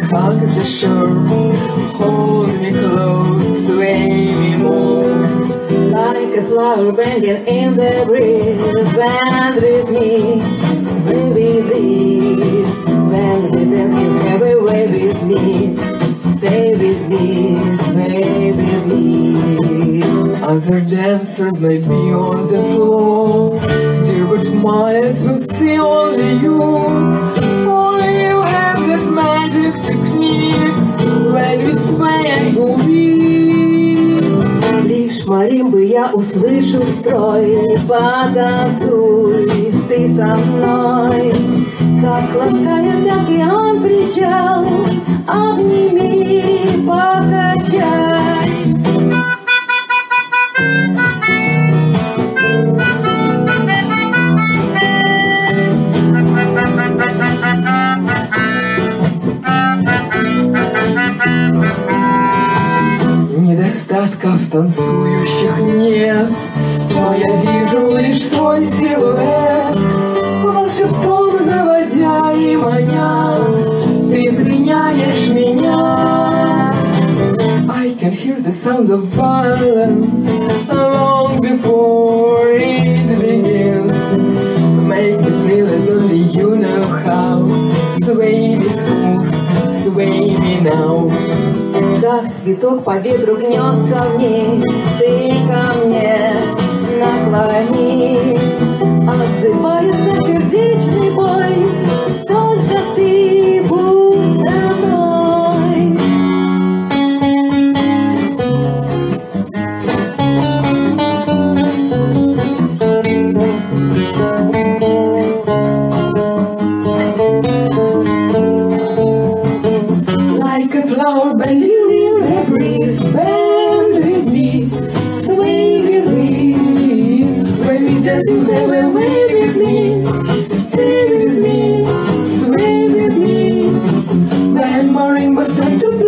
hug the shore. Hold me close, sway me more. Like a flower bending in the breeze, bend with me, sway with this. When we dance, you have a way with me. Stay with me, sway with me. Other dancers may be on the floor, dear, but my eyes will see only you. Only you have this magic technique when we sway and go weak. Лишь маримбы я услышу строй. Потанцуй ты со мной, как ласкает океан причал. Обними, покачай. Недостатков танцующих нет, но я вижу лишь свой силуэт. Волшебством заводя и маня, ты пленяешь меня. I can hear the sounds of violence long before it begins. Make me feel as only you know how. Sway me smooth, sway me now. Как цветок по ветру гнется вниз, ты ко мне наклонись. Отзывается сердечный бой, только ты будь со мной. Like a flower bending in the breeze, bend with me, sway with me. Sway me just you have a way with me. Stay with me, sway with me. When marimbas come to play.